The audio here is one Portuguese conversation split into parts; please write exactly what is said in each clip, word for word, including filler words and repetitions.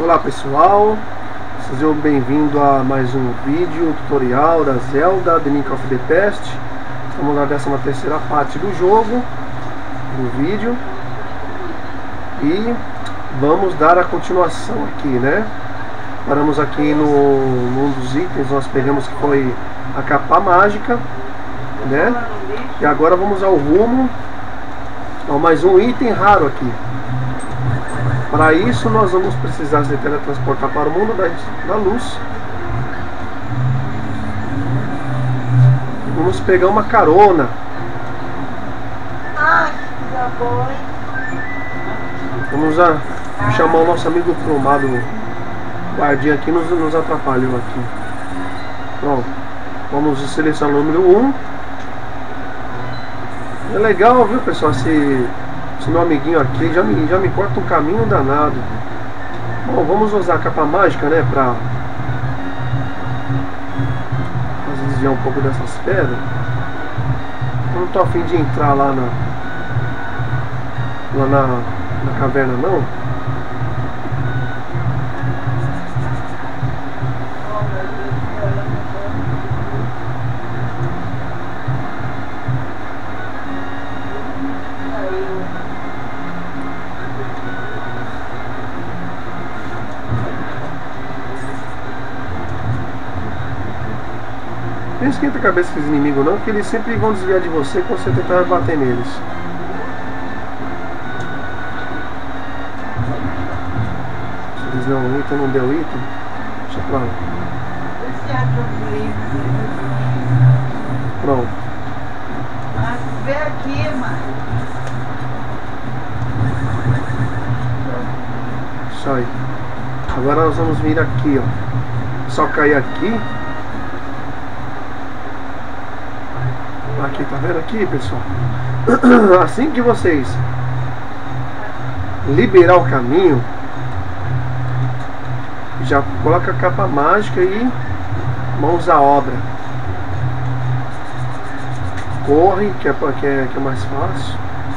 Olá pessoal, sejam bem-vindos a mais um vídeo tutorial da Zelda The Link of the Past. Estamos na décima terceira parte do jogo, do vídeo, e vamos dar a continuação aqui, né? Paramos aqui no, num dos itens, nós pegamos que foi a capa mágica, né? E agora vamos ao rumo a mais um item raro aqui. Para isso nós vamos precisar se teletransportar para o mundo da, da luz. Vamos pegar uma carona. Ai, que bom. Vamos a, chamar o nosso amigo cromado. O guardinha aqui nos, nos atrapalhou aqui. Pronto. Vamos selecionar o número um. É legal, viu, pessoal? Se... Esse meu amiguinho aqui já me, já me corta um caminho danado. Bom, vamos usar a capa mágica, né? Pra desviar um pouco dessas pedras. Eu não tô a fim de entrar lá na Lá na, na caverna, não. Não esquenta a cabeça com os inimigos não, que eles sempre vão desviar de você quando você tentar bater neles. Se eles não item, não deu item, deixa pra lá. Pronto. Mas vê aqui, mano. Isso aí. Agora nós vamos vir aqui, ó. Só cair aqui. Aqui, tá vendo aqui, pessoal? Assim que vocês liberar o caminho, já coloca a capa mágica e mãos à obra. Corre, que é, que é, que é mais fácil.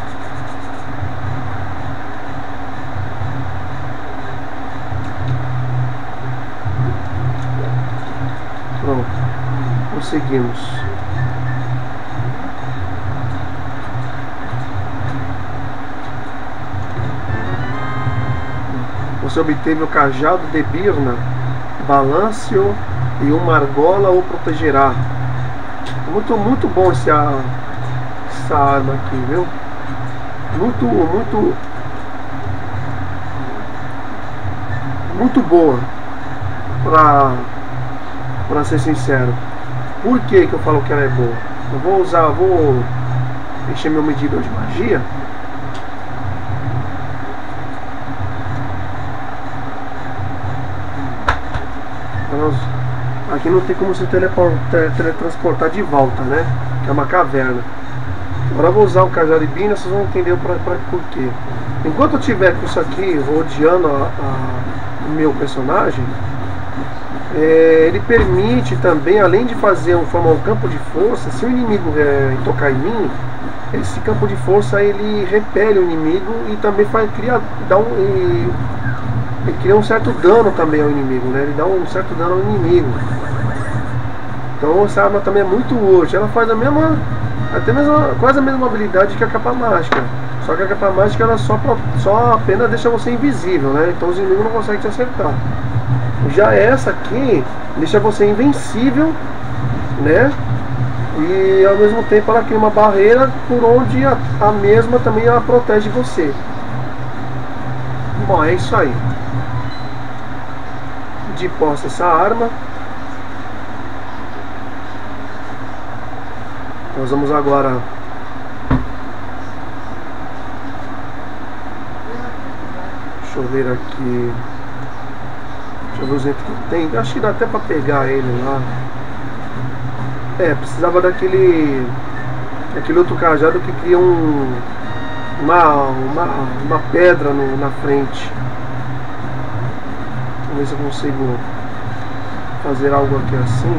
Pronto, conseguimos. Você obteve o cajado de Birna, balance-o e uma argola o protegerá. Muito, muito bom esse, essa arma aqui, viu? Muito, muito, muito boa, pra, pra ser sincero. Por que que eu falo que ela é boa? Eu vou usar, vou encher meu medidor de magia. Aqui não tem como se teletransportar de volta, né? Que é uma caverna. Agora eu vou usar o cajado de Birna, vocês vão entender pra, pra, por quê. Enquanto eu tiver com isso aqui rodeando a, a, o meu personagem, é, ele permite também, além de fazer um, formar um campo de força, se o inimigo é, tocar em mim, esse campo de força ele repele o inimigo e também faz, cria, dá um, e, ele cria um certo dano também ao inimigo, né? Ele dá um certo dano ao inimigo. Então essa arma também é muito útil. Ela faz a mesma, até mesmo, quase a mesma habilidade que a capa mágica. Só que a capa mágica ela só, só apenas deixa você invisível, né? Então os inimigos não conseguem te acertar. Já essa aqui deixa você invencível, né? E ao mesmo tempo ela cria uma barreira por onde a, a mesma também ela protege você. Bom, é isso aí. De posse essa arma. Nós vamos agora deixa eu ver aqui. Deixa eu ver os itens que tem. Acho que dá até pra pegar ele lá. É, precisava daquele aquele outro cajado que cria um uma, uma, uma pedra no, na frente. Vamos ver se eu consigo fazer algo aqui assim.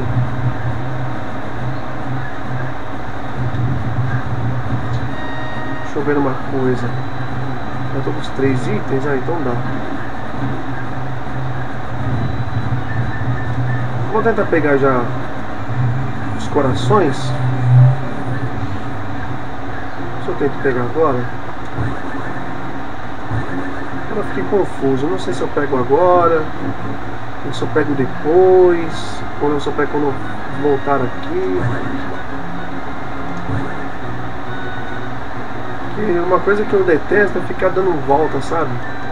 Deixa eu ver uma coisa. Eu tô com os três itens, ah, então dá. vou tentar pegar já os corações. Se eu tento pegar agora. Eu fiquei confuso. Não sei se eu pego agora, ou se eu pego depois, ou se eu pego quando voltar aqui. E uma coisa que eu detesto é ficar dando volta, sabe?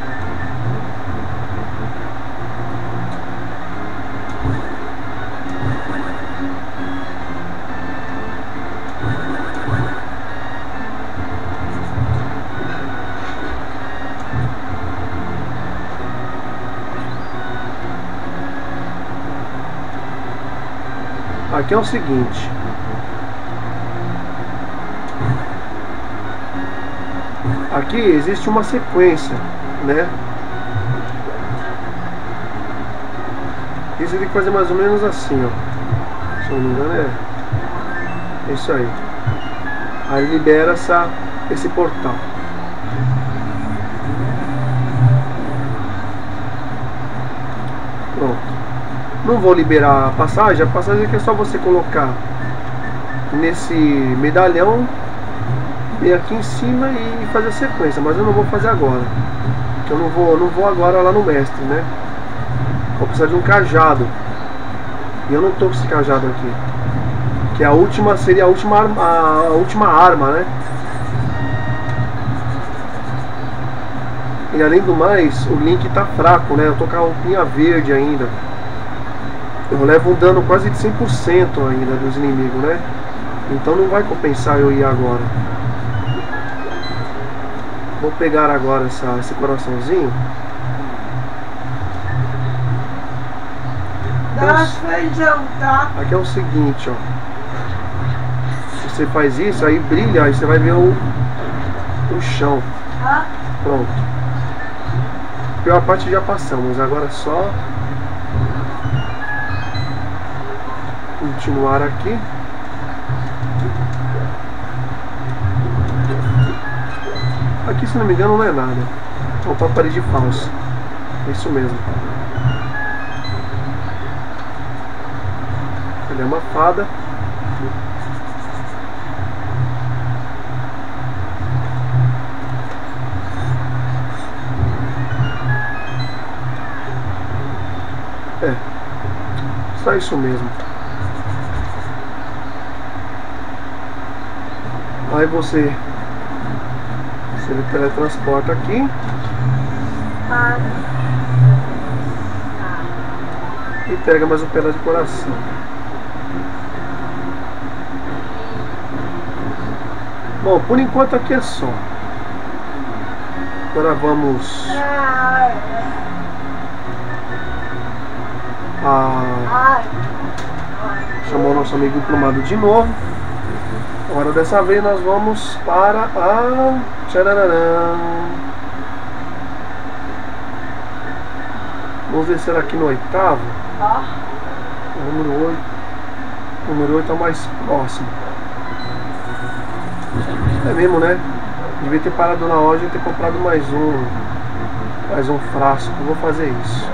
Aqui é o seguinte. Aqui existe uma sequência, né? Isso tem que fazer mais ou menos assim, ó. Se eu não me engano é isso aí. Aí libera essa, esse portal. Pronto. Não vou liberar a passagem. A passagem aqui é só você colocar nesse medalhão e aqui em cima e fazer a sequência, mas eu não vou fazer agora, porque eu não vou, não vou agora lá no mestre, né? Vou precisar de um cajado e eu não tô com esse cajado aqui, que é a última, seria a última arma, a última arma, né? E além do mais, o Link tá fraco, né? Eu tô com a roupinha verde ainda. Eu levo um dano quase de cem por cento ainda dos inimigos, né? Então não vai compensar eu ir agora. Vou pegar agora essa, esse coraçãozinho. Dá feijão, tá? Aqui é o seguinte, ó. Você faz isso, aí brilha, aí você vai ver o, o chão. Ah. Pronto. A pior parte já passamos, agora é só continuar aqui. Aqui, se não me engano, não é nada. Opa, parede falsa. É isso mesmo. Ele é uma fada. É. Só isso mesmo. Aí você Você teletransporta aqui. Ah. E pega mais um pedaço de coração. Bom, por enquanto aqui é só. Agora vamos a... chamar o nosso amigo emplumado de novo. Agora dessa vez nós vamos para a... Tchararã. Vamos descer aqui no oitavo. O número oito. O número oito é o mais próximo. É mesmo, né? Devia ter parado na loja e ter comprado mais um. Mais um frasco. Eu vou fazer isso.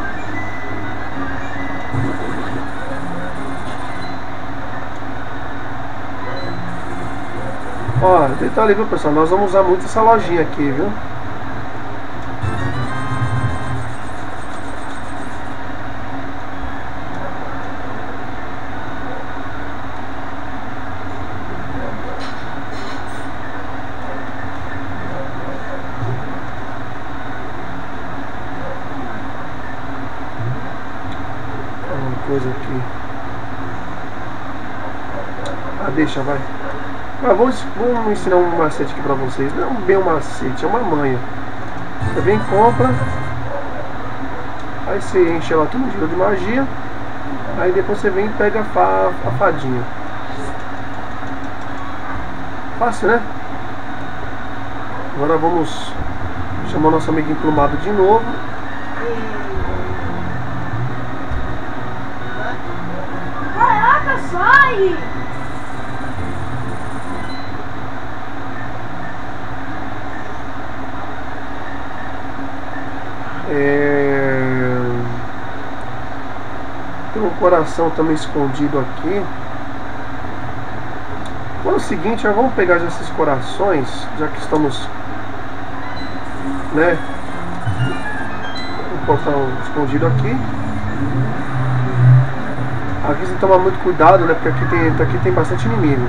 Ó, detalhe, viu, pessoal? Nós vamos usar muito essa lojinha aqui, viu? Uma coisa aqui. Ah, deixa, vai. Ah, vou, vou ensinar um macete aqui pra vocês. Não bem um macete, é uma manha. Você vem e compra. Aí você enche ela tudo de magia. Aí depois você vem e pega a, fa, a fadinha. Fácil, né? Agora vamos chamar o nosso amigo emplumado de novo. Caraca, sai! É... Tem um coração também escondido aqui. Então é o seguinte, já vamos pegar já esses corações, já que estamos, né, um portal escondido aqui. Aqui você tem que tomar muito cuidado, né, porque aqui tem, aqui tem bastante inimigo.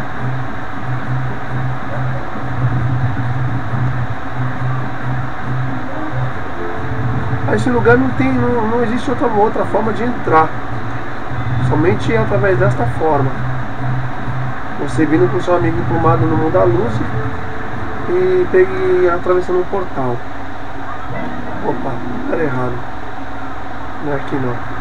Esse lugar não tem, não, não existe outra, outra forma de entrar, somente através desta forma. Você vindo com seu amigo emplumado no mundo da luz e pegue atravessando um portal. Opa, era errado. Não é aqui não.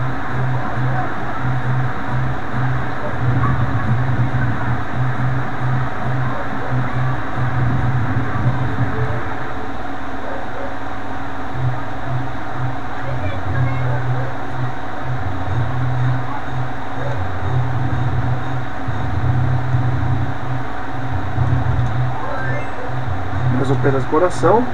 Mais um pedaço de coração.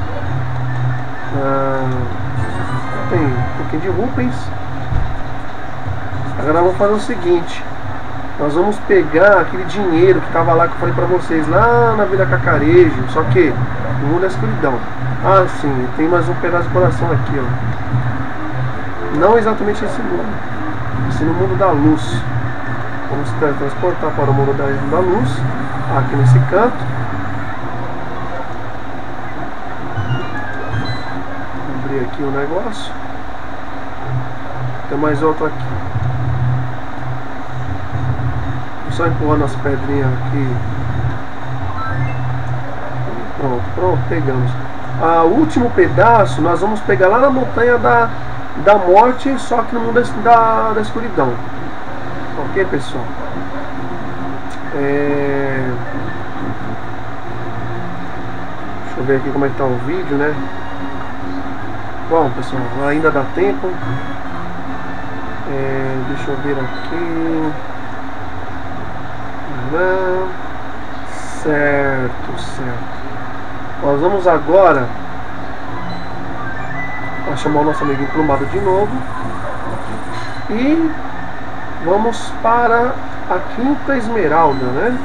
Ah, tem um pouquinho de rupens. Agora vamos fazer o seguinte: nós vamos pegar aquele dinheiro que estava lá, que eu falei pra vocês, lá na Vila Cacarejo, só que no mundo da escuridão. Ah, sim, tem mais um pedaço de coração aqui, ó. Não exatamente esse mundo, esse no mundo da luz. Vamos transportar para o mundo da, da luz, aqui nesse canto. Vou abrir aqui o negócio. Tem mais outro aqui. Só empurrando as pedrinhas aqui. Pronto, pronto, pegamos. Ah, o último pedaço nós vamos pegar lá na montanha da, da morte, só que no mundo da, da escuridão. Ok, pessoal? É... Deixa eu ver aqui como é que tá o vídeo, né? Bom, pessoal, ainda dá tempo. É... Deixa eu ver aqui. Não. Certo, certo. Nós vamos agora a chamar o nosso amigo emplumado de novo e vamos para a Quinta Esmeralda, né?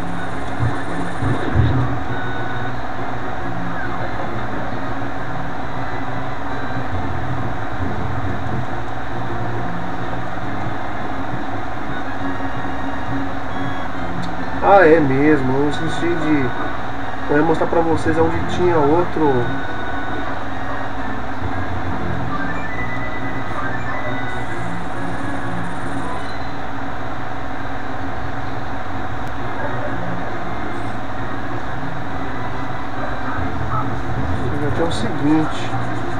Ah, é mesmo, eu esqueci de eu ia mostrar pra vocês onde tinha outro. Aqui é o seguinte.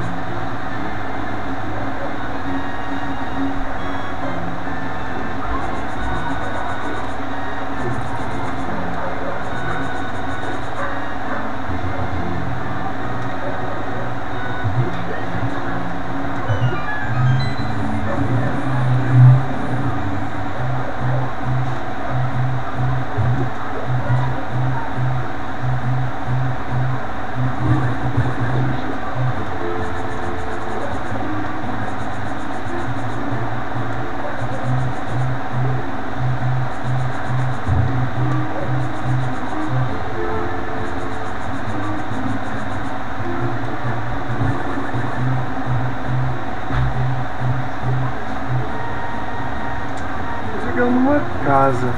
Numa casa.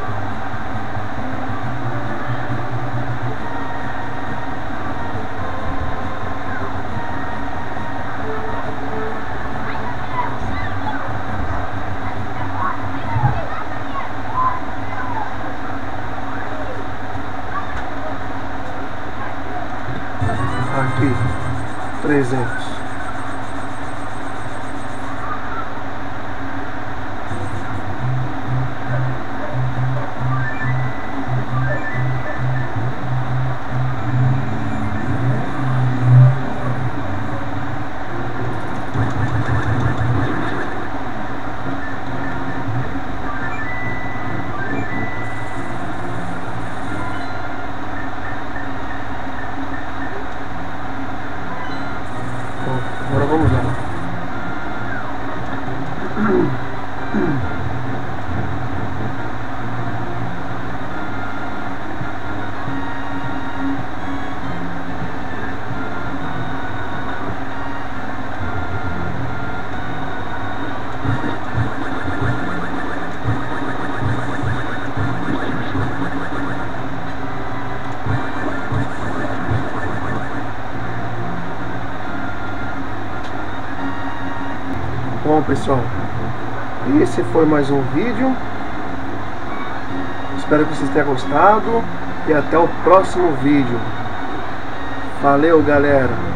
Aqui, trezentos. pessoal, esse foi mais um vídeo. Espero que vocês tenham gostado. E até o próximo vídeo. Valeu, galera.